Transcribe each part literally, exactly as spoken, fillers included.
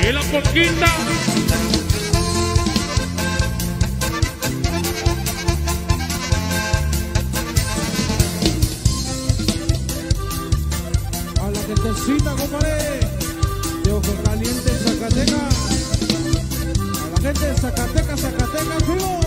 Y la polquita. A la gentecita, compadre, de Ojo Caliente, Zacatecas. A la gente de Zacatecas, Zacatecas, vivo.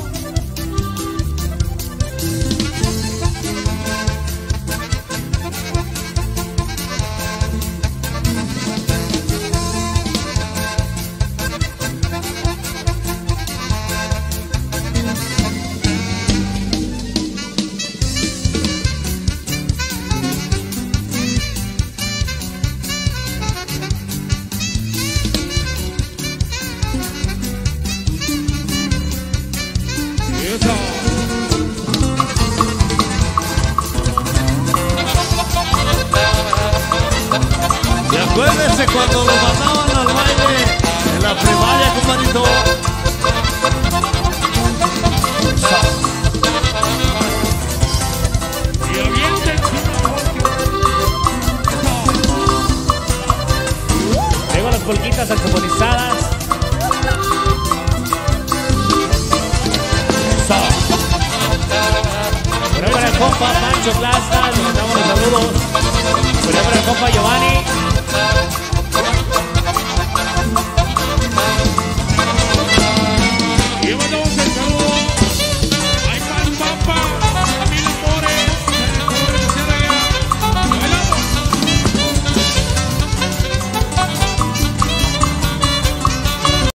Y acuérdense cuando lo mandaban al baile en la primaria, compadrito. Y avienten. Tengo las polquitas saxofonizadas. Por ahí para el compa Pancho Plaza, le mandamos los saludos. Por ahí para el compa Giovanni.